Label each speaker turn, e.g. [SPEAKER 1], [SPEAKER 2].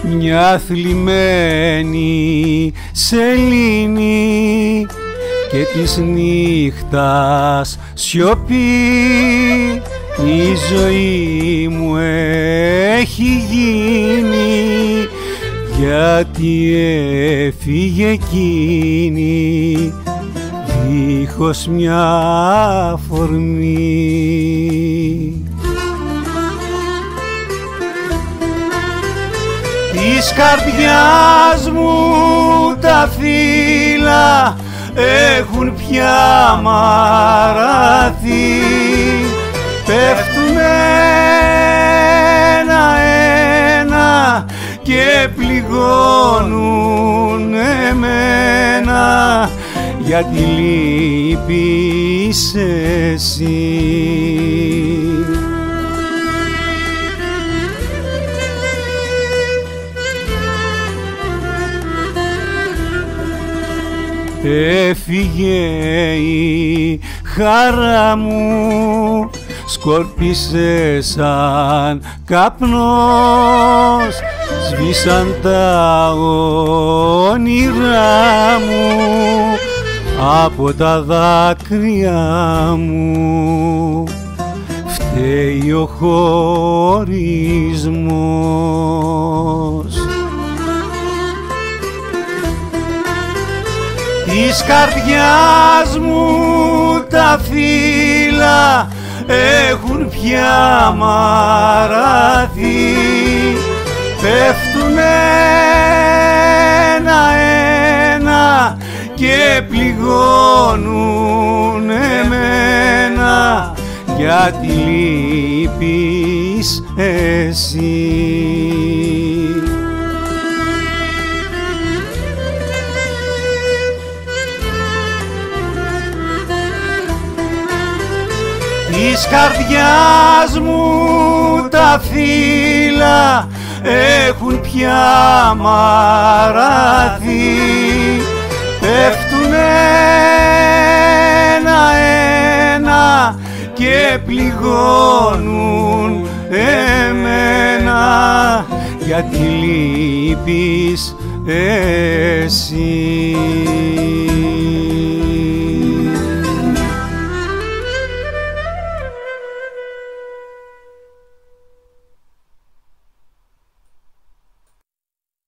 [SPEAKER 1] μια θλιμμένη σελήνη και της νύχτας σιωπή. Η ζωή μου έχει γίνει γιατί έφυγε εκείνη δίχως μια αφορμή. Της καρδιάς μου τα φύλλα έχουν πια μαραθεί, πέφτουνε ένα-ένα και πληγώνουν εμένα γιατί λείπεις εσύ. Έφυγε η χαρά μου, σκόρπισε σαν καπνός, σβήσαν τα όνειρά μου από τα δάκρυα μου, φταίει ο χωρισμός. Της καρδιάς μου τα φύλλα έχουν πια μαραθεί, πέφτουνε ένα-ένα και πληγώνουν εμένα γιατί λείπεις εσύ. Της καρδιάς μου τα φύλλα έχουν πια μαραθεί, πέφτουνε ένα-ένα και πληγώνουν εμένα γιατί λείπεις εσύ.